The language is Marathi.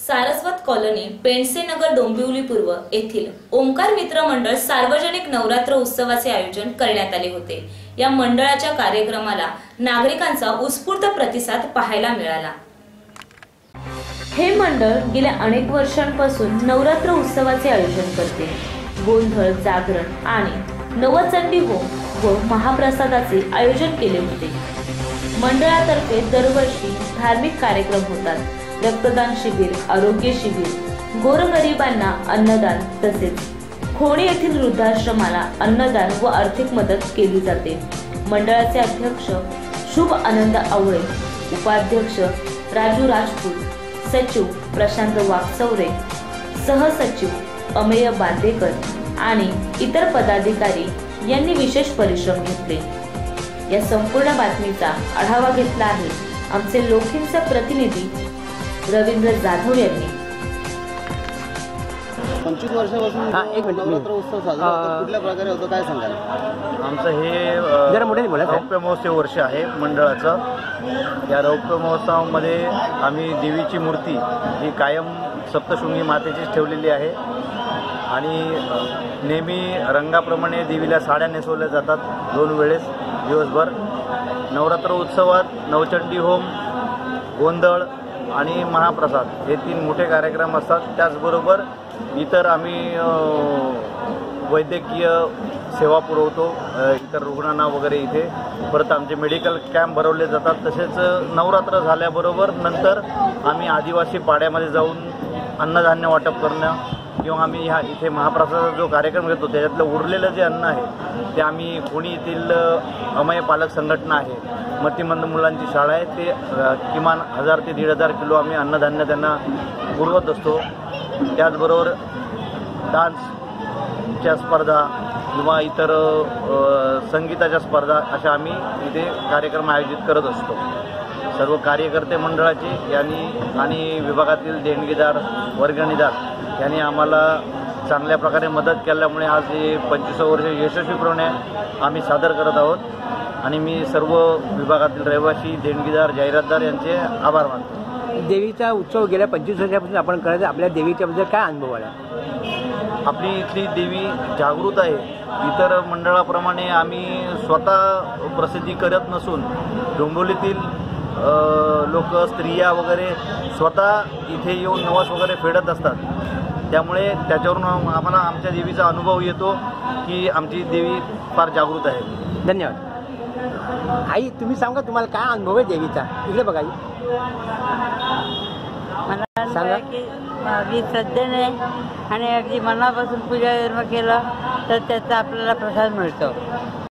सारस्वत कॉलनी पेंडसे नगर डोंबिवली पूर्व येथील ओमकार मित्र मंडळ सार्वजनिक नवरात्र उत्सवाचे आयोजन करण्यात आले होते। या मंडळाच्या कार्यक्रमाला नागरिकांचा उत्स्फूर्त प्रतिसाद पाहायला मिळाला। हे मंडळ गेल्या अनेक वर्षांपासून नवरात्र उत्सवाचे आयोजन करते। गोंधळ, जागरण आणि नवचंडी होम व महाप्रसादाचे आयोजन केले होते। मंडळातर्फे दरवर्षी धार्मिक कार्यक्रम होतात। रक्तदान शिबिर, आरोग्य शिबिर, गोरगरिबांना अन्नदान तसेच खोणी येथील वृद्धाश्रमाला अन्नदान व आर्थिक मदत केली जाते। मंडळाचे अध्यक्ष शुभ आनंद आवळे, उपाध्यक्ष राजू राजपूत, सचिव प्रशांत वाकचौरे, सहसचिव अमेय बांदेकर आणि इतर पदाधिकारी यांनी विशेष परिश्रम घेतले। या संपूर्ण बातमीचा आढावा घेतला आहे आमचे लोखिंचा प्रतिनिधी रवींद्र जाधव यांनी। 25 वर्षापासून नवरात्र उत्सव साजरा होतो, कुठल्या प्रकारे होतो काय सांगाल? आमचं हे रौप्य महोत्सव वर्ष आहे मंडळाचं। या रौप्य महोत्सवामध्ये आम्ही देवीची मूर्ती ही कायम सप्तशृंगी मातेचीच ठेवलेली आहे आणि नेहमी रंगाप्रमाणे देवीला साड्या नेसवल्या जातात 2 वेळेस दिवसभर। नवरात्र उत्सवात नवचंडी होम, गोंधळ आणि महाप्रसाद हे 3 मोठे कार्यक्रम असतात। त्याचबरोबर इतर आम्ही वैद्यकीय सेवा पुरवतो इतर रुग्णांना वगैरे इथे। परत आमचे मेडिकल कॅम्प भरवले जातात। तसेच नवरात्र झाल्याबरोबर नंतर आम्ही आदिवासी पाड्यामध्ये जाऊन अन्नधान्य वाटप करणं किंवा आम्ही इथे महाप्रसादाचा जो कार्यक्रम घेतो त्याच्यातलं उरलेलं जे अन्न आहे ते आम्ही कोणी येथील अमेय पालक संघटना आहे, मतिमंद मुलांची शाळा आहे, ते किमान 1000 ते 1500 किलो आम्ही अन्नधान्य त्यांना पुरवत असतो। त्याचबरोबर डान्सच्या स्पर्धा किंवा इतर संगीताच्या स्पर्धा अशा आम्ही इथे कार्यक्रम आयोजित करत असतो। सर्व कार्यकर्ते मंडळाचे आणि विभागातील देणगीदार, वर्गणीदार यांनी आम्हाला चांगल्या प्रकारे मदत केल्यामुळे आज हे 25 वर्ष यशस्वीपणे आम्ही सादर करत आहोत आणि मी सर्व विभागातील रहिवासी, देणगीदार, जाहिरातदार यांचे आभार मानतो। देवीचा उत्सव गेल्या 25 वर्षापासून आपण करत, आपल्या देवीच्याबद्दल काय अनुभव आला? आपली इथली देवी जागृत आहे। इतर मंडळाप्रमाणे आम्ही स्वतः प्रसिद्धी करत नसून डोंबिवलीतील लोक, स्त्रिया वगैरे स्वतः इथे येऊन नवस वगैरे फेडत असतात। त्यामुळे त्याच्यावरून आम्हाला आमच्या देवीचा अनुभव येतो की आमची देवी फार जागृत आहे। धन्यवाद। आई, तुम्ही सांगा तुम्हाला काय अनुभव आहे देवीचा? इकडे बघा आई, मला की अगदी श्रद्धेने आणि अगदी मनापासून पूजा केलं तर त्याचा आपल्याला प्रसाद मिळतो।